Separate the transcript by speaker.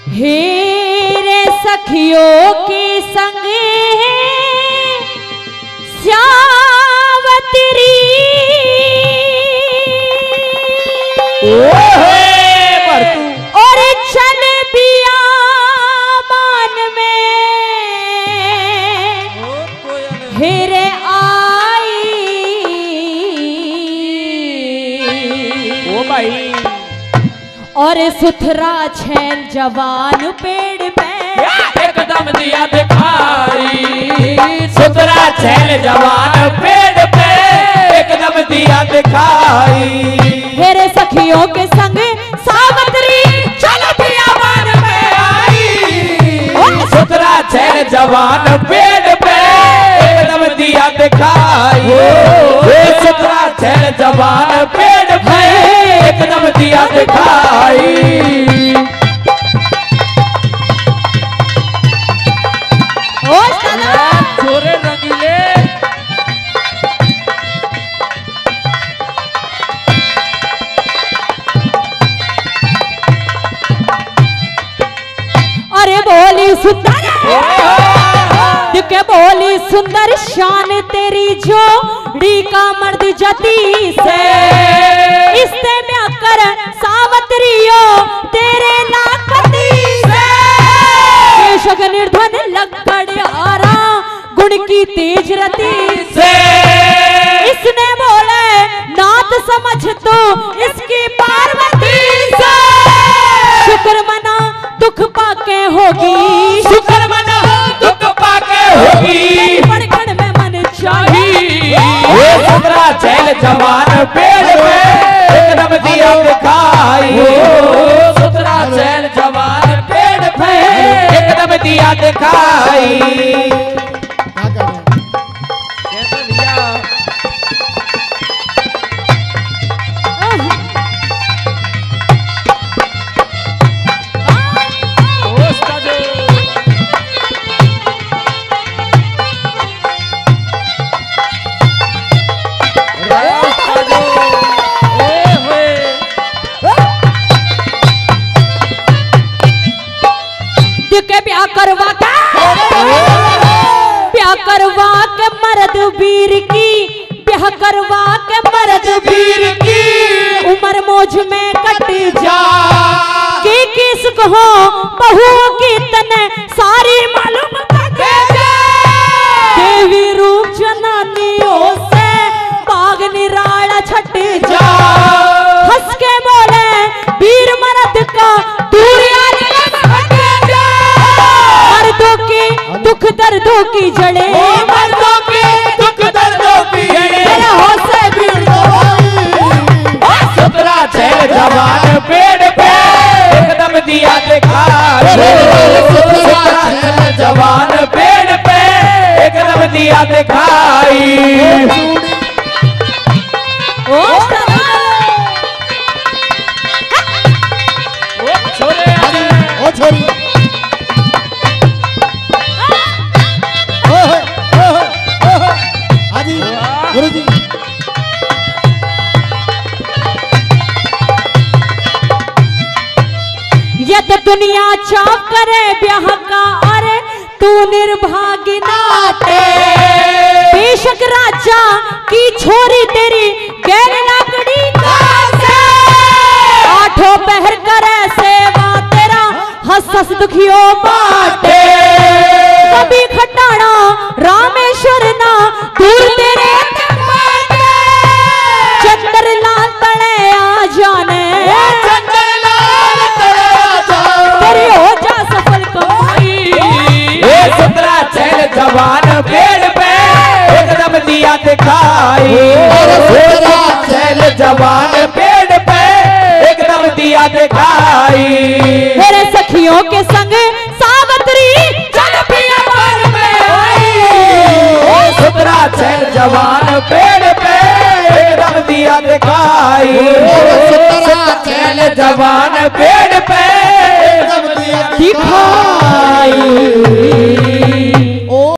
Speaker 1: हेरे सखियों के संग श्यावतरी और चल बिया मान में हेरे आई
Speaker 2: ओ भाई
Speaker 1: और सुथरा छैन जवान पेड़ पे
Speaker 2: एकदम दिया दिखाई। सुथरा छैन जवान पेड़ पे एकदम दिया दिखाई।
Speaker 1: हेरे सखियों के संग सावतरी
Speaker 2: चल बियाबान में आई। सुथरा छैन जवान पेड़ पे एकदम दिया दिखाई। सुथरा छैन जवान पेड़ पे एकदम दिया दिखाई। छोरे रंगीले
Speaker 1: अरे बोली सुंदर के बोली सुंदर शान तेरी जोड़ी का मर्द जती से इससे ब्याह कर सावतरियो तेरे लाखपति से बेशक निर्धन लक्कड़ आरा गुण की तेज रति
Speaker 2: से
Speaker 1: इसने बोले नाथ समझ तो इसकी पार्वती से शुक्र मना दुख पाके होगी।
Speaker 2: शुक्र मना दुख पाके होगी।
Speaker 1: पड़खड़ में मन चाहिए।
Speaker 2: सुथरा छैन जवान पेड़ पे एकदम दिया दिखाई। सुथरा छैन जवान पेड़ पे एकदम दिया दिखाई।
Speaker 1: ब्याह करवा के मर्द वीर की ब्याह करवा के मर्द वीर की उम्र मौज में कट जा कि किस को बहू की तने सारी मालूम देवी रूप जनानियों से बाग निराला छट जा। हंस के बोले वीर मर्द का दुख दर्दों की जड़े
Speaker 2: मर्दों के दुख दर्दों की जड़े
Speaker 1: होसे
Speaker 2: सुथरा छैन जवान पेड़ पे एकदम दिया दिखाई। सुथरा छैन जवान पेड़ पे एकदम दिया दिखाई।
Speaker 1: ओ
Speaker 2: छोरे
Speaker 3: ओ छोरी गुरुजी
Speaker 1: ये तो दुनिया चाप करे ब्याह का अरे तू निर्भागी नाटे बेशक राजा की छोरी तेरी गैर लाकड़ी का से आठों पहर करे सेवा तेरा हंस हंस दुखियों बाटे कभी खटाना रामेश्वर ना दूर तेरे चंद्र लाल तले आ जाने तेरी हो जा सफल कमाई।
Speaker 2: सुथरा छैन जवान पेड़ पे एकदम दिया दिखाई। सुथरा छैन जवान पेड़ पे एकदम दिया दिखाई।
Speaker 1: मेरे सखियों के संग सावतरी
Speaker 2: चल बियाबान में आई। सुथरा छैन जवान पेड़ पे एकदम दिया दिखाई। सुथरा छैन जवान पेड़ पे एकदम दिया दिखाई।